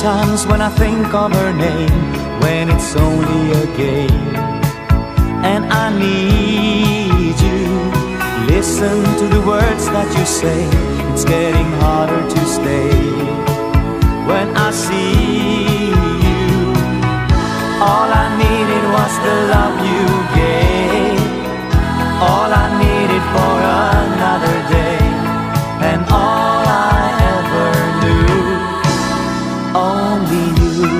Sometimes when I think of her name, when it's only a game, and I need you, listen to the words that you say. It's getting harder to stay. When I see you, all I needed was the love you gave. All I needed for another day, and all I ever knew, only you.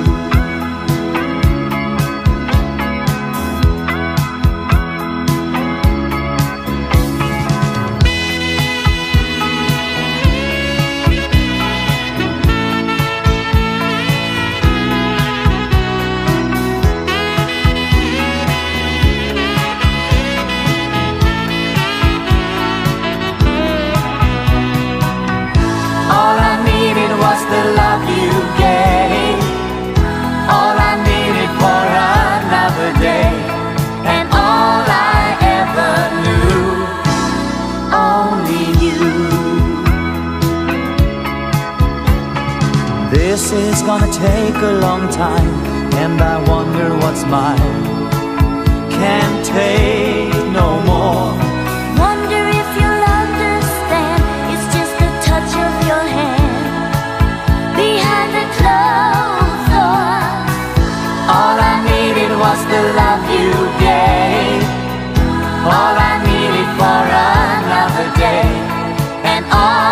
The love you gave, all I needed for another day, and all I ever knew, only you. This is gonna take a long time, and I wonder what's mine. Can't take no more. Wonder if you'll understand, it's just the touch of your hand behind the closed door. All I needed was the love you gave. All I needed for another day, and all